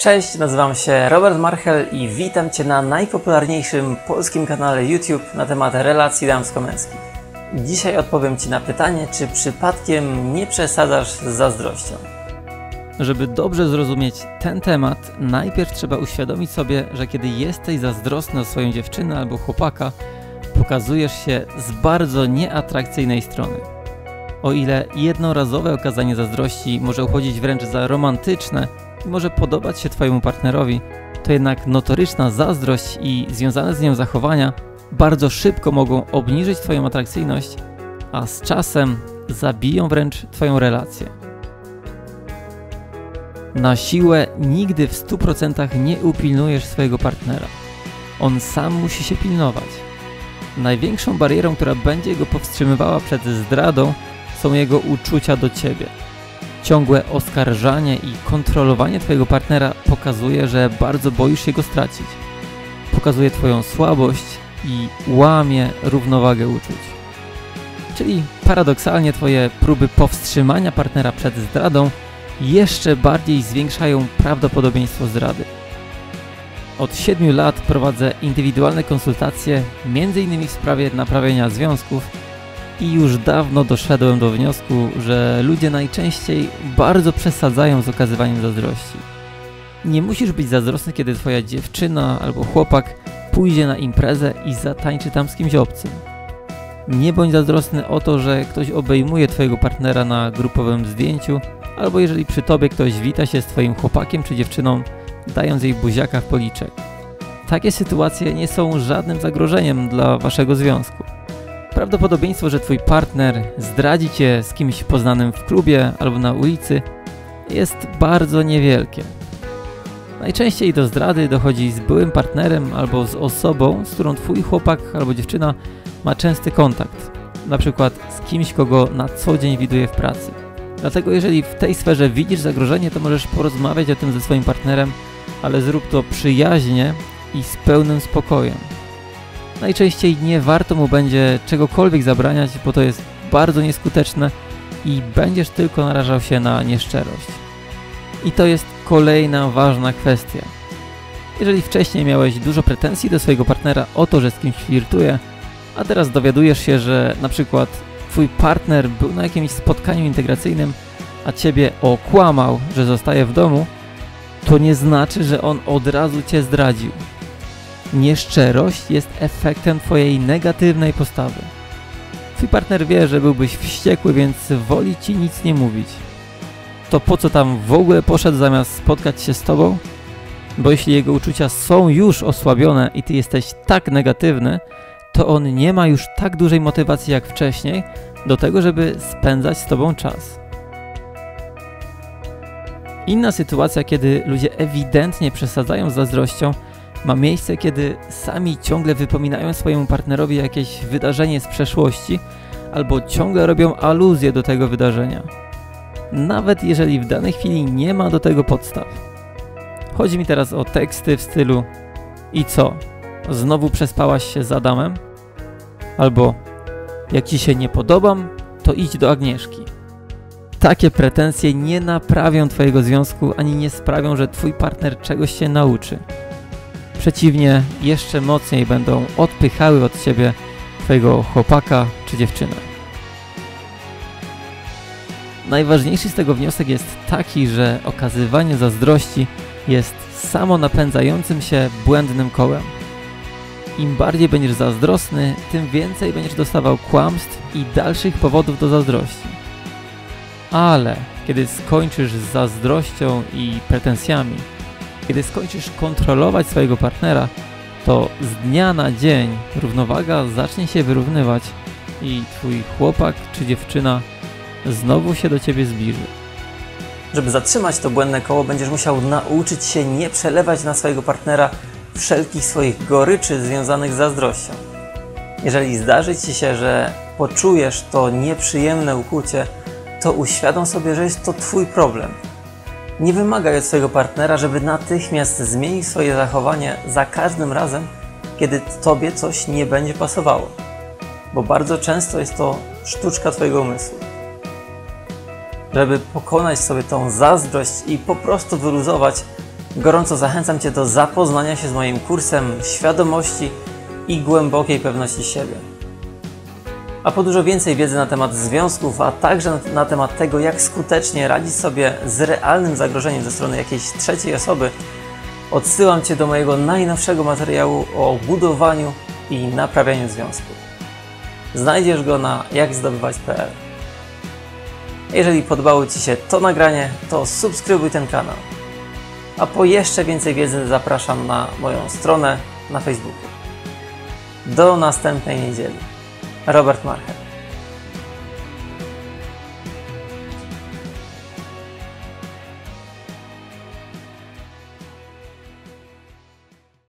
Cześć, nazywam się Robert Marchel i witam Cię na najpopularniejszym polskim kanale YouTube na temat relacji damsko-męskich. Dzisiaj odpowiem Ci na pytanie, czy przypadkiem nie przesadzasz z zazdrością. Żeby dobrze zrozumieć ten temat, najpierw trzeba uświadomić sobie, że kiedy jesteś zazdrosny o swoją dziewczynę albo chłopaka, pokazujesz się z bardzo nieatrakcyjnej strony. O ile jednorazowe okazanie zazdrości może uchodzić wręcz za romantyczne i może podobać się Twojemu partnerowi, to jednak notoryczna zazdrość i związane z nią zachowania bardzo szybko mogą obniżyć Twoją atrakcyjność, a z czasem zabiją wręcz Twoją relację. Na siłę nigdy w 100% nie upilnujesz swojego partnera. On sam musi się pilnować. Największą barierą, która będzie go powstrzymywała przed zdradą, są jego uczucia do Ciebie. Ciągłe oskarżanie i kontrolowanie Twojego partnera pokazuje, że bardzo boisz się go stracić. Pokazuje Twoją słabość i łamie równowagę uczuć. Czyli paradoksalnie Twoje próby powstrzymania partnera przed zdradą jeszcze bardziej zwiększają prawdopodobieństwo zdrady. Od 7 lat prowadzę indywidualne konsultacje, m.in. w sprawie naprawienia związków, i już dawno doszedłem do wniosku, że ludzie najczęściej bardzo przesadzają z okazywaniem zazdrości. Nie musisz być zazdrosny, kiedy Twoja dziewczyna albo chłopak pójdzie na imprezę i zatańczy tam z kimś obcym. Nie bądź zazdrosny o to, że ktoś obejmuje Twojego partnera na grupowym zdjęciu, albo jeżeli przy Tobie ktoś wita się z Twoim chłopakiem czy dziewczyną, dając jej buziaka w policzek. Takie sytuacje nie są żadnym zagrożeniem dla Waszego związku. Prawdopodobieństwo, że Twój partner zdradzi Cię z kimś poznanym w klubie albo na ulicy jest bardzo niewielkie. Najczęściej do zdrady dochodzi z byłym partnerem albo z osobą, z którą Twój chłopak albo dziewczyna ma częsty kontakt, na przykład z kimś, kogo na co dzień widuje w pracy. Dlatego jeżeli w tej sferze widzisz zagrożenie, to możesz porozmawiać o tym ze swoim partnerem, ale zrób to przyjaźnie i z pełnym spokojem. Najczęściej nie warto mu będzie czegokolwiek zabraniać, bo to jest bardzo nieskuteczne i będziesz tylko narażał się na nieszczerość. I to jest kolejna ważna kwestia. Jeżeli wcześniej miałeś dużo pretensji do swojego partnera o to, że z kimś flirtuje, a teraz dowiadujesz się, że na przykład Twój partner był na jakimś spotkaniu integracyjnym, a Ciebie okłamał, że zostaje w domu, to nie znaczy, że on od razu Cię zdradził. Nieszczerość jest efektem Twojej negatywnej postawy. Twój partner wie, że byłbyś wściekły, więc woli Ci nic nie mówić. To po co tam w ogóle poszedł zamiast spotkać się z Tobą? Bo jeśli jego uczucia są już osłabione i Ty jesteś tak negatywny, to on nie ma już tak dużej motywacji jak wcześniej do tego, żeby spędzać z Tobą czas. Inna sytuacja, kiedy ludzie ewidentnie przesadzają z zazdrością, ma miejsce, kiedy sami ciągle wypominają swojemu partnerowi jakieś wydarzenie z przeszłości albo ciągle robią aluzję do tego wydarzenia. Nawet jeżeli w danej chwili nie ma do tego podstaw. Chodzi mi teraz o teksty w stylu: i co? Znowu przespałaś się z Adamem? Albo: jak Ci się nie podobam, to idź do Agnieszki. Takie pretensje nie naprawią Twojego związku ani nie sprawią, że Twój partner czegoś się nauczy. Przeciwnie, jeszcze mocniej będą odpychały od Ciebie Twojego chłopaka czy dziewczynę. Najważniejszy z tego wniosek jest taki, że okazywanie zazdrości jest samonapędzającym się błędnym kołem. Im bardziej będziesz zazdrosny, tym więcej będziesz dostawał kłamstw i dalszych powodów do zazdrości. Ale kiedy skończysz z zazdrością i pretensjami, kiedy skończysz kontrolować swojego partnera, to z dnia na dzień równowaga zacznie się wyrównywać i Twój chłopak czy dziewczyna znowu się do Ciebie zbliży. Żeby zatrzymać to błędne koło, będziesz musiał nauczyć się nie przelewać na swojego partnera wszelkich swoich goryczy związanych z zazdrością. Jeżeli zdarzy Ci się, że poczujesz to nieprzyjemne ukłucie, to uświadom sobie, że jest to Twój problem. Nie wymagaj od swojego partnera, żeby natychmiast zmienił swoje zachowanie za każdym razem, kiedy Tobie coś nie będzie pasowało. Bo bardzo często jest to sztuczka Twojego umysłu. żeby pokonać sobie tą zazdrość i po prostu wyluzować, Gorąco zachęcam Cię do zapoznania się z moim kursem świadomości i głębokiej pewności siebie. A po dużo więcej wiedzy na temat związków, a także na temat tego, jak skutecznie radzić sobie z realnym zagrożeniem ze strony jakiejś trzeciej osoby, odsyłam Cię do mojego najnowszego materiału o budowaniu i naprawianiu związków. Znajdziesz go na jakzdobywać.pl. Jeżeli podobało Ci się to nagranie, to subskrybuj ten kanał. A po jeszcze więcej wiedzy zapraszam na moją stronę na Facebooku. Do następnej niedzieli. Robert Marchew.